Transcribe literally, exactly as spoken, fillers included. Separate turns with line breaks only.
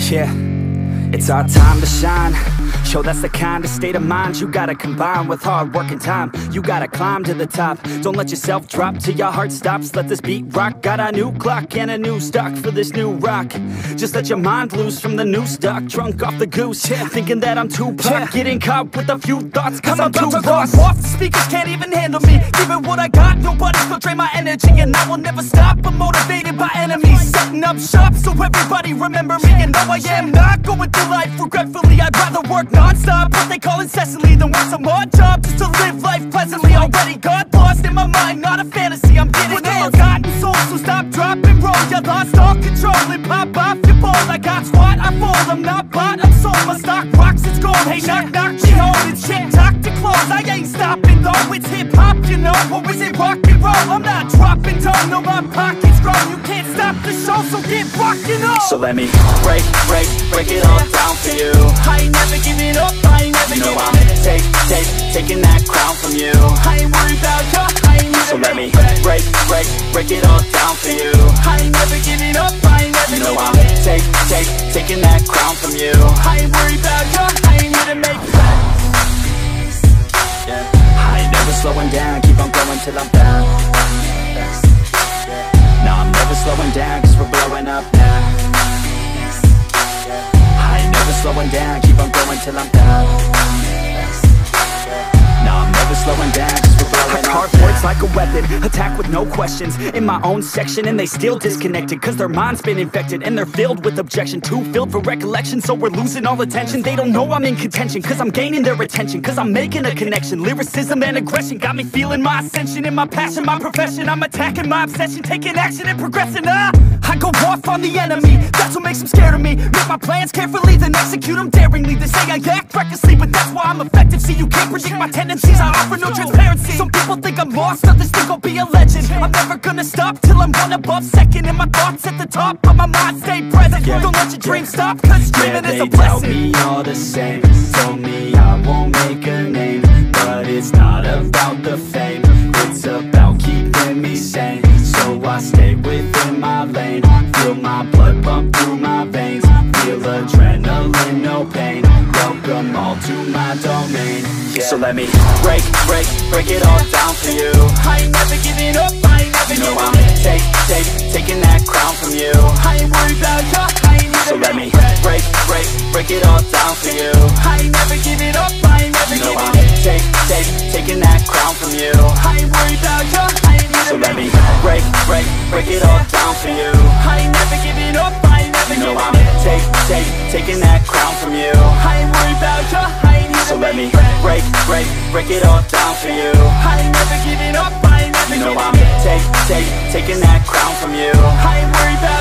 Yeah, it's our time to shine. Show that's the kind of state of mind you gotta combine with hard work and time. You gotta climb to the top. Don't let yourself drop till your heart stops. Let this beat rock. Got a new clock and a new stock for this new rock. Just let your mind loose from the new stock. Drunk off the goose, yeah. Thinking that I'm too pop, yeah. Getting caught with a few thoughts cause I'm, I'm too lost. Off, the speakers can't even handle me. Giving what I got, nobody's gonna drain my energy. And I will never stop, I'm motivated by enemies. Setting up shop so everybody remember me. And though I am not going through life regretfully, I'd rather work non-stop, what they call incessantly, than work some odd job just to live life pleasantly. Already got lost in my mind, not a fantasy, I'm getting it. Forgotten soul, so stop, drop, and roll. You lost all control and pop off your ball. I got squat, I fall, I'm not bought, I'm sold. My stock rocks, it's gold. Hey, knock, knock, she home, it's shit, talk to close. I ain't stopping though, it's hip-hop, you know. Or is it rock and roll? I'm not dropping down, no, my pocket's grown. You can't stop the show, so get rockin' on. So let me break, break, break it all down for you. I ain't never giving up, I ain't never, you know, I'm take, take, taking that crown from you. I ain't worried about you, I ain't never. So let me break, break, break it all down for you. I ain't never giving up, I ain't never, you know, I'm take, take, taking that crown from you. I ain't worried about you, I ain't here to make friends. Yeah. I ain't never slowing down, keep on going till I'm down. No, I'm never slowing down, cause we're blowing up now. I ain't never slowing down, keep on going till I'm down. No, I'm never slowing down, cause we're blowing up. I carve words like a weapon, attack with no questions. In my own section and they still disconnected, cause their mind's been infected and they're filled with objection. Too filled for recollection, so we're losing all attention. They don't know I'm in contention, cause I'm gaining their attention. Cause I'm making a connection, lyricism and aggression got me feeling my ascension. In my passion, my profession, I'm attacking my obsession. Taking action and progressing, ah I go off on the enemy, that's what makes them scared of me. Make my plans carefully, then execute them daringly. They say I act recklessly, but that's why I'm effective. See, you can't predict my tendencies, I offer no transparency. Some people think I'm lost, others think I'll be a legend. I'm never gonna stop till I'm one above second. And my thoughts at the top, but my mind stay present. Yeah. Don't let your dreams stop, cause dreaming yeah, is a blessing. They tell me all the same, told me I won't make a name. But it's not about the fame, it's about keeping me sane. So I stay within my lane, feel my blood pump through my veins. Feel adrenaline, no pain, welcome all to my domain. Yeah. So let me break, break, break it all down for you. I ain't never giving up, I ain't never, you know, I'm take, take, taking that crown from you. I ain't worried about you, I ain't never. So let me break, break, break it all down for you. I ain't never giving up, I ain't never, you know, I'm take, take, taking that crown from you. I ain't worried about you, I ain't never. So let me break, break, break it all down for you. I ain't never giving up, I ain't never, you know, I'm take, take, taking that crown from you. I ain't worried about you, I ain't never. So let me break, break, break it all down for you. I ain't never giving up, I ain't never, you know, I'm take, take, taking that crown from you. I ain't worried about